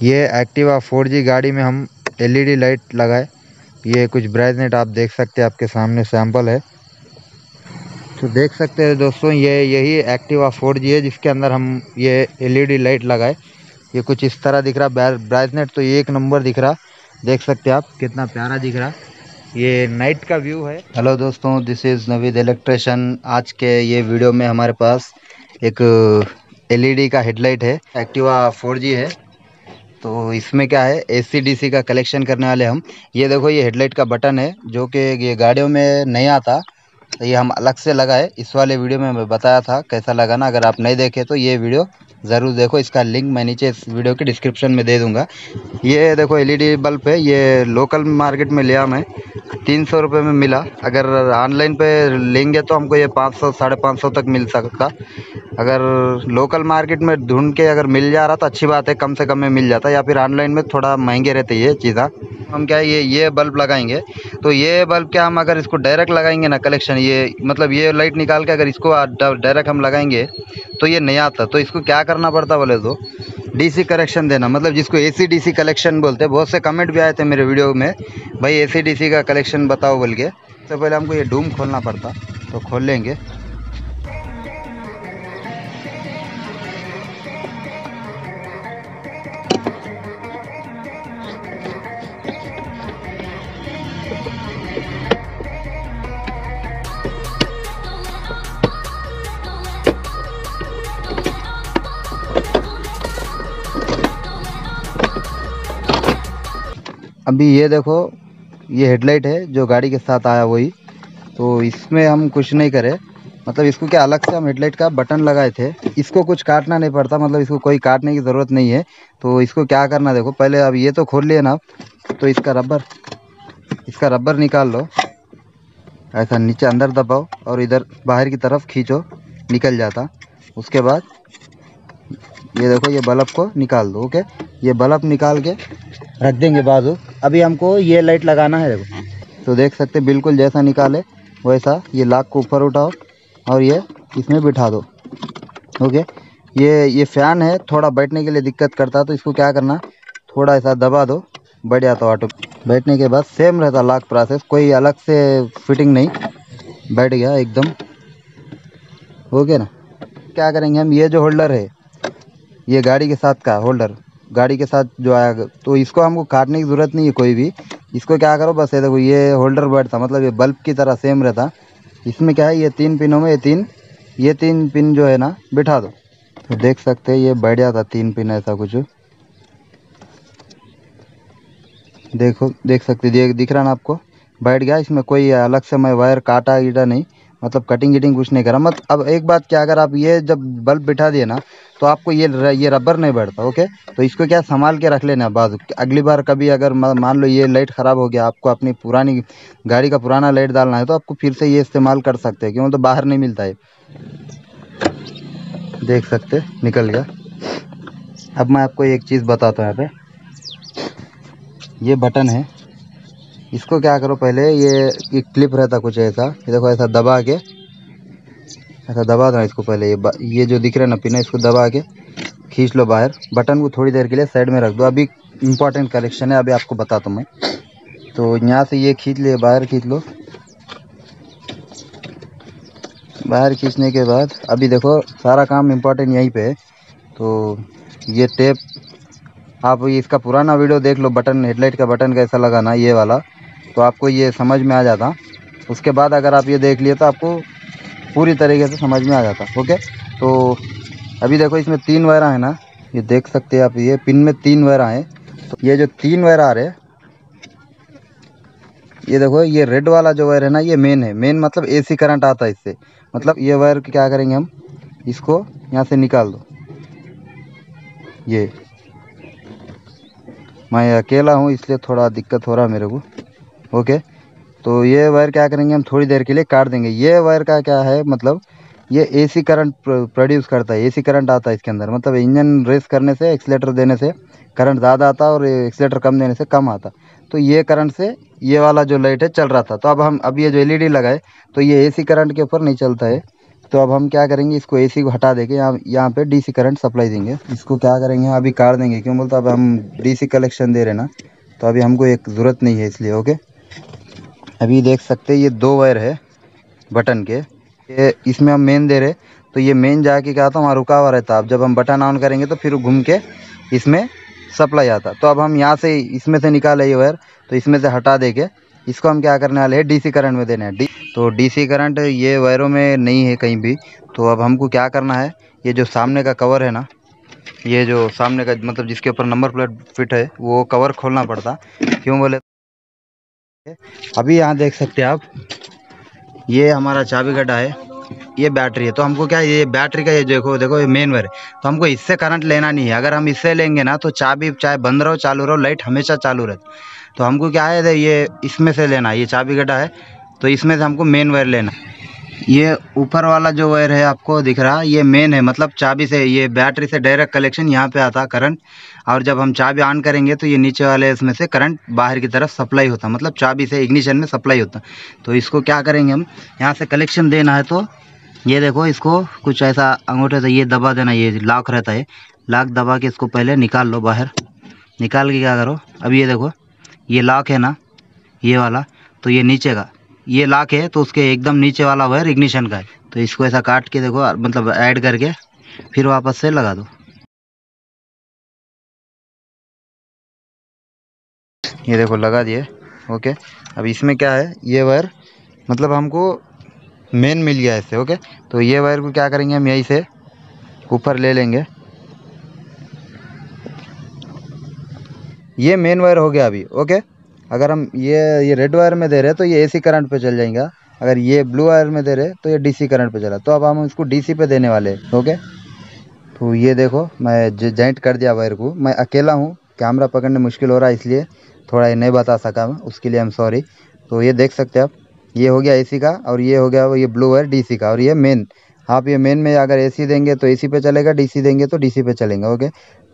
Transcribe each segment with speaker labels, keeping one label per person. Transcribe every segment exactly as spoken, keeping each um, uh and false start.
Speaker 1: ये Activa four G गाड़ी में हम एलईडी लाइट लगाए। ये कुछ ब्राइटनेस आप देख सकते हैं, आपके सामने सैंपल है। तो देख सकते हैं दोस्तों, ये यही एक्टिवा फोर जी है जिसके अंदर हम ये एलईडी लाइट लगाए। ये कुछ इस तरह दिख रहा, ब्राइटनेस तो एक नंबर दिख रहा। देख सकते हैं आप कितना प्यारा दिख रहा। ये नाइट का व्यू है। हेलो दोस्तों, दिस इज़ नवीद इलेक्ट्रिशियन। आज के ये वीडियो में हमारे पास एक एलईडी का हेडलाइट है, एक्टिवा फोर जी है। तो इसमें क्या है, एसी डीसी का कलेक्शन करने वाले हम। ये देखो, ये हेडलाइट का बटन है जो कि ये गाड़ियों में नहीं आता, तो ये हम अलग से लगाए। इस वाले वीडियो में मैं बताया था कैसा लगाना। अगर आप नहीं देखे तो ये वीडियो ज़रूर देखो, इसका लिंक मैं नीचे इस वीडियो के डिस्क्रिप्शन में दे दूंगा। ये देखो एलईडी बल्ब है, ये लोकल मार्केट में लिया मैं, तीन सौ रुपये में मिला। अगर ऑनलाइन पे लेंगे तो हमको ये पाँच सौ साढ़े पाँच सौ तक मिल सकता। अगर लोकल मार्केट में ढूंढ के अगर मिल जा रहा तो अच्छी बात है, कम से कम में मिल जाता, या फिर ऑनलाइन में थोड़ा महंगे रहते ये चीज़ा। हम क्या है, ये ये बल्ब लगाएंगे। तो ये बल्ब क्या, हम अगर इसको डायरेक्ट लगाएंगे ना कलेक्शन, ये मतलब ये लाइट निकाल के अगर इसको डायरेक्ट हम लगाएंगे तो ये नहीं आता। तो इसको क्या करना पड़ता बोले तो डीसी कनेक्शन देना, मतलब जिसको एसी डीसी कलेक्शन बोलते हैं। बहुत से कमेंट भी आए थे मेरे वीडियो में, भाई एसी डीसी का कलेक्शन बताओ बोल के। तो पहले हमको ये डूम खोलना पड़ता, तो खोल लेंगे। अभी ये देखो, ये हेडलाइट है जो गाड़ी के साथ आया वही। तो इसमें हम कुछ नहीं करे, मतलब इसको क्या अलग से हम हेडलाइट का बटन लगाए थे। इसको कुछ काटना नहीं पड़ता, मतलब इसको कोई काटने की ज़रूरत नहीं है। तो इसको क्या करना, देखो पहले अब ये तो खोल लिए ना, तो इसका रबर इसका रबर निकाल लो। ऐसा नीचे अंदर दबाओ और इधर बाहर की तरफ खींचो, निकल जाता। उसके बाद ये देखो, ये बल्ब को निकाल दो। ओके, ये बल्ब निकाल के रख देंगे बाजू। अभी हमको ये लाइट लगाना है, देखो। तो देख सकते बिल्कुल जैसा निकाले वैसा ये लाक को ऊपर उठाओ और ये इसमें बिठा दो। ओके, ये ये फ़ैन है, थोड़ा बैठने के लिए दिक्कत करता है, तो इसको क्या करना, थोड़ा ऐसा दबा दो, बैठ जाता ऑटो। बैठने के बाद सेम रहता लॉक प्रोसेस, कोई अलग से फिटिंग नहीं, बैठ गया एकदम। ओके ना। क्या करेंगे हम, ये जो होल्डर है, ये गाड़ी के साथ का होल्डर, गाड़ी के साथ जो आया, तो इसको हमको काटने की ज़रूरत नहीं है कोई भी। इसको क्या करो, बस ये देखो, ये होल्डर बैठता, मतलब ये बल्ब की तरह सेम रहता। इसमें क्या है, ये तीन पिनों में ये तीन ये तीन पिन जो है ना बिठा दो। तो देख सकते हैं ये बैठ जाता तीन पिन, ऐसा कुछ देखो, देख सकते देख दिख रहा ना आपको, बैठ गया। इसमें कोई अलग से मैं वायर काटा ईटा नहीं, मतलब कटिंग गिटिंग कुछ नहीं करा मत। अब एक बात क्या, अगर आप ये जब बल्ब बिठा दिए ना, तो आपको ये ये रबर नहीं बैठता। ओके, तो इसको क्या संभाल के रख लेना बाजू। अगली बार कभी अगर मान लो ये लाइट ख़राब हो गया, आपको अपनी पुरानी गाड़ी का पुराना लाइट डालना है, तो आपको फिर से ये इस्तेमाल कर सकते हैं, क्यों तो बाहर नहीं मिलता है। देख सकते निकल गया। अब मैं आपको एक चीज़ बताता हूँ, यहाँ पे ये बटन है, इसको क्या करो, पहले ये एक क्लिप रहता कुछ ऐसा, ये देखो ऐसा दबा के, ऐसा दबा दो इसको पहले। ये ये जो दिख रहा है ना पिन, इसको दबा के खींच लो बाहर। बटन को थोड़ी देर के लिए साइड में रख दो। अभी इम्पोर्टेंट कलेक्शन है, अभी आपको बताता हूँ मैं। तो यहाँ से ये खींच लिए, बाहर खींच लो। बाहर खींचने के बाद अभी देखो सारा काम इम्पोर्टेंट यहीं पे है। तो ये टेप, आप इसका पुराना वीडियो देख लो, बटन हेडलाइट का बटन कैसा लगाना ये वाला, तो आपको ये समझ में आ जाता। उसके बाद अगर आप ये देख लिए तो आपको पूरी तरीके से समझ में आ जाता। ओके, तो अभी देखो इसमें तीन वायर है ना, ये देख सकते हैं आप, ये पिन में तीन वायर हैं। तो ये जो तीन वायर आ रहे, ये देखो, ये रेड वाला जो वायर है ना, ये मेन है। मेन मतलब एसी करंट आता है इससे। मतलब ये वायर क्या करेंगे हम, इसको यहाँ से निकाल दो। ये मैं अकेला हूँ इसलिए थोड़ा दिक्कत हो रहा है मेरे को। ओके, तो ये वायर क्या करेंगे हम, थोड़ी देर के लिए काट देंगे। ये वायर का क्या है, मतलब ये एसी करंट प्रोड्यूस करता है, एसी करंट आता है इसके अंदर। मतलब इंजन रेस करने से, एक्सीलेटर देने से करंट ज़्यादा आता और एक्सीलेटर कम देने से कम आता। तो ये करंट से ये वाला जो लाइट है चल रहा था। तो अब हम अब ये जो एलईडी लगाए, तो ये एसी करंट के ऊपर नहीं चलता है, तो अब हम क्या करेंगे, इसको एसी को हटा देंगे, यहाँ यहाँ पे डीसी करंट सप्लाई देंगे। इसको क्या करेंगे, अभी काट देंगे, क्यों बोलते अब हम डीसी कलेक्शन दे रहे ना, तो अभी हमको एक ज़रूरत नहीं है इसलिए। ओके, अभी देख सकते हैं ये दो वायर है बटन के, ये इसमें हम मेन दे रहे, तो ये मेन जाके क्या था वहाँ रुका हुआ रहता। अब जब हम बटन ऑन करेंगे तो फिर घूम के इसमें सप्लाई आता। तो अब हम यहाँ से इसमें से निकाले ये वायर, तो इसमें से हटा देके इसको हम क्या करने वाले हैं, डीसी करंट में देने हैं। डी तो डीसी करंट ये वायरों में नहीं है कहीं भी। तो अब हमको क्या करना है, ये जो सामने का कवर है ना, ये जो सामने का मतलब जिसके ऊपर नंबर प्लेट फिट है, वो कवर खोलना पड़ता। क्यों बोले, अभी यहाँ देख सकते हैं आप, ये हमारा चाबी गड्ढा है, ये बैटरी है। तो हमको क्या है, ये बैटरी का ये देखो देखो ये मेन वायर है, तो हमको इससे करंट लेना नहीं है। अगर हम इससे लेंगे ना तो चाबी चाहे बंद रहो चालू रहो, लाइट हमेशा चालू रहती। तो हमको क्या है, ये इसमें से लेना है, ये चाबी गड्ढा है तो इसमें से हमको मेन वायर लेना है। ये ऊपर वाला जो वायर है आपको दिख रहा है, ये मेन है, मतलब चाबी से, ये बैटरी से डायरेक्ट कलेक्शन यहाँ पे आता करंट। और जब हम चाबी ऑन करेंगे तो ये नीचे वाले इसमें से करंट बाहर की तरफ सप्लाई होता, मतलब चाबी से इग्निशन में सप्लाई होता। तो इसको क्या करेंगे हम, यहाँ से कलेक्शन देना है, तो ये देखो इसको कुछ ऐसा अंगूठे से ये दबा देना, ये लॉक रहता है, लॉक दबा के इसको पहले निकाल लो बाहर। निकाल के क्या करो, अब ये देखो ये लॉक है ना, ये वाला, तो ये नीचे का ये लॉक है, तो उसके एकदम नीचे वाला वायर इग्निशन का है। तो इसको ऐसा काट के देखो, मतलब ऐड करके फिर वापस से लगा दो। ये देखो लगा दिए। ओके, अब इसमें क्या है, ये वायर मतलब हमको मेन मिल गया इससे। ओके, तो ये वायर को क्या करेंगे, हम यहीं से ऊपर ले लेंगे। ये मेन वायर हो गया अभी। ओके, अगर हम ये ये रेड वायर में दे रहे हैं तो ये एसी करंट पे चल जाएगा, अगर ये ब्लू वायर में दे रहे तो ये डीसी करंट पे चला। तो अब हम इसको डीसी पे देने वाले हैं। ओके, तो ये देखो मैं जॉइंट कर दिया वायर को। मैं अकेला हूँ, कैमरा पकड़ने मुश्किल हो रहा है, इसलिए थोड़ा ये नहीं बता सका मैं, उसके लिए आई एम सॉरी। तो ये देख सकते हैं आप, ये हो गया एसी का, और ये हो गया ये ब्लू वायर डीसी का, और ये मेन। आप ये मेन में अगर एसी देंगे तो एसी पे चलेगा, डीसी देंगे तो डीसी पे चलेंगे। ओके,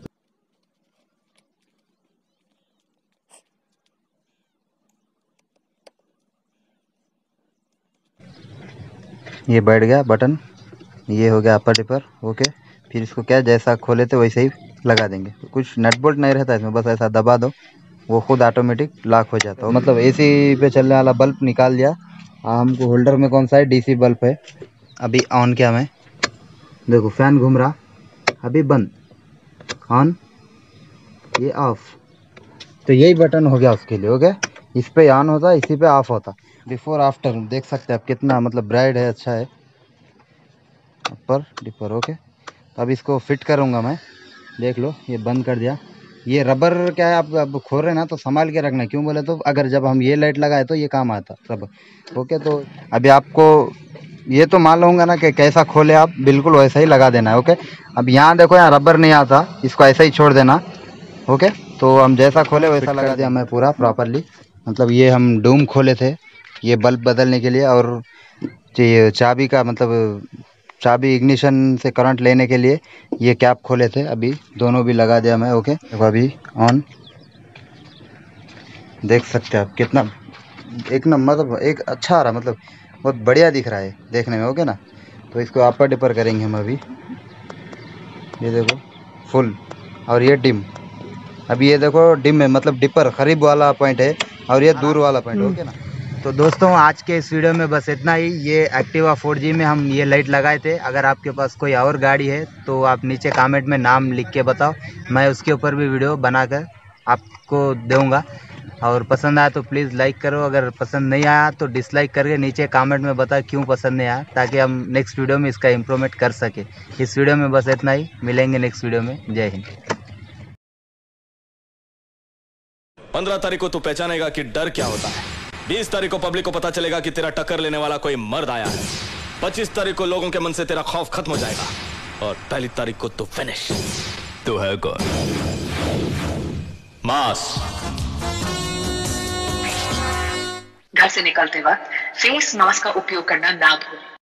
Speaker 1: ये बैठ गया बटन, ये हो गया अपर डिपर। ओके, फिर इसको क्या जैसा खोले थे वैसे ही लगा देंगे। तो कुछ नट बोल्ट नहीं रहता इसमें, बस ऐसा दबा दो, वो खुद ऑटोमेटिक लॉक हो जाता है। मतलब एसी पे चलने वाला बल्ब निकाल दिया। हमको होल्डर में कौन सा है, डीसी बल्ब है। अभी ऑन किया मैं, देखो फैन घूम रहा, अभी बंद, ऑन, ये ऑफ। तो यही बटन हो गया उसके लिए। ओके, इस पे ऑन होता, इसी पे ऑफ होता। बिफोर आफ्टर देख सकते हैं आप, कितना मतलब ब्राइट है, अच्छा है अपर डिपर। ओके, तो अब इसको फिट करूँगा मैं, देख लो ये बंद कर दिया। ये रबर क्या है, आप अब खोल रहे हैं ना तो संभाल के रखना, क्यों बोले तो अगर जब हम ये लाइट लगाए तो ये काम आता सब। ओके, तो अभी आपको ये तो मान लूँगा ना कि कैसा खोले आप, बिल्कुल वैसा ही लगा देना है। ओके, अब यहाँ देखो यहाँ रबर नहीं आता, इसको ऐसा ही छोड़ देना। ओके, तो हम जैसा खोले वैसा लगा दिया मैं पूरा प्रॉपरली। मतलब ये हम डूम खोले थे ये बल्ब बदलने के लिए, और ये चाबी का मतलब चाबी इग्निशन से करंट लेने के लिए ये कैप खोले थे, अभी दोनों भी लगा दिया मैं। ओके, देखो अभी ऑन, देख सकते हैं आप कितना एक नंबर, मतलब एक अच्छा आ रहा, मतलब बहुत बढ़िया दिख रहा है देखने में। ओके ना, तो इसको अपर डिपर करेंगे हम अभी। ये देखो फुल, और ये डिम। अभी ये देखो डिम है, मतलब डिपर करीब वाला पॉइंट है, और ये दूर वाला पॉइंट। ओके ना, तो दोस्तों आज के इस वीडियो में बस इतना ही। ये एक्टिवा फोर जी में हम ये लाइट लगाए थे। अगर आपके पास कोई और गाड़ी है तो आप नीचे कमेंट में नाम लिख के बताओ, मैं उसके ऊपर भी वीडियो बनाकर आपको दूंगा। और पसंद आया तो प्लीज़ लाइक करो, अगर पसंद नहीं आया तो डिसलाइक करके नीचे कमेंट में बताओ क्यों पसंद नहीं आया, ताकि हम नेक्स्ट वीडियो में इसका इम्प्रूवमेंट कर सके। इस वीडियो में बस इतना ही, मिलेंगे नेक्स्ट वीडियो में। जय हिंद।
Speaker 2: पंद्रह तारीख को तू पहचानेगा कि डर क्या होता है। बीस तारीख को पब्लिक को पता चलेगा कि तेरा टक्कर लेने वाला कोई मर्द आया है। पच्चीस तारीख को लोगों के मन से तेरा खौफ खत्म हो जाएगा, और पहली तारीख को तू फिनिश। तू है कौन? मास।
Speaker 3: घर से निकलते वक्त फेस मास्क का उपयोग करना ना भूलें।